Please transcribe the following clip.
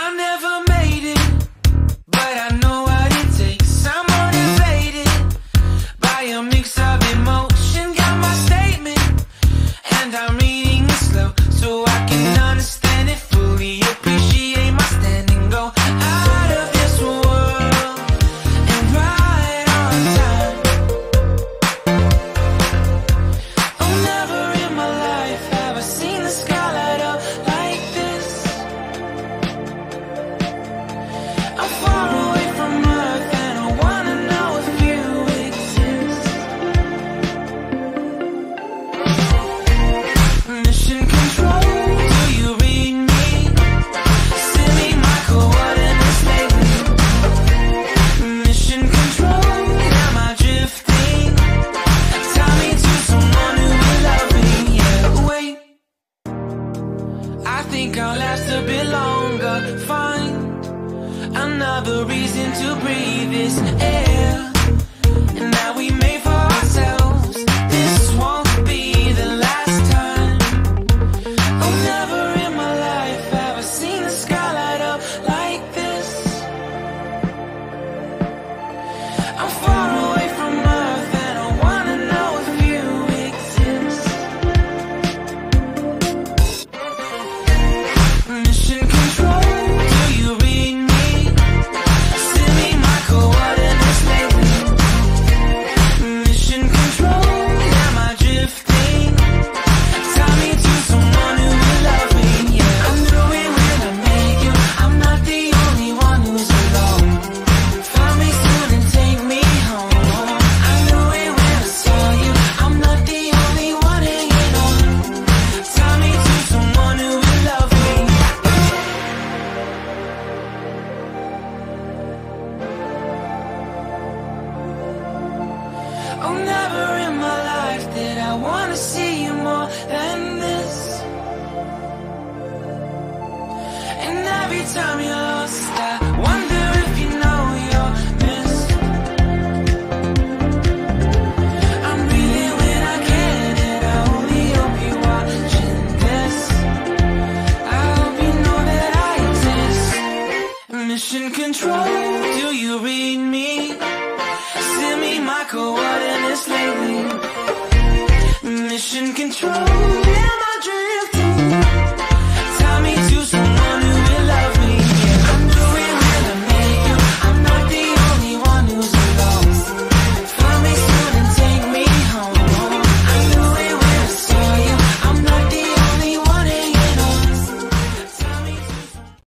I never made it, but I know what it takes. I'm motivated by a mix of emotion. Got my statement, and I'm reading it slow so I can understand it fully. Appreciate my standing, go out of this world and right on time. Oh, never in my life have I seen the sky light up like this. I'm far away from Earth and I wanna know if you exist. Mission control, do you read me? Send me my coordinates lately. Mission control, am I drifting? Tie me to someone who will love me. Yeah, wait, I think I'll last a bit longer. Find another reason to breathe this air, and that we made for ourselves. This won't be the last time. Oh, never in my life have I seen the sky light up like this. I'm far away from Earth and I wanna know if you exist. Mission control, do you read me? Send me my coordinates lately. Mission control, am I drifting? Tie me to someone who will love me. Yeah, I knew it when I met you. I'm not the only one who's alone. Find me soon and take me home. I knew it when I saw you. I'm not the only one hanging on. Tie me to someone who will love me. Oh, never in my life did I wanna see you more than this. And every time you're lost, I wonder if you know you're missed. I'm breathing when I can, and I only hope you're watching this. I hope you know that I exist. Mission control, do you read me? Send me my coordinates lately. Mission control,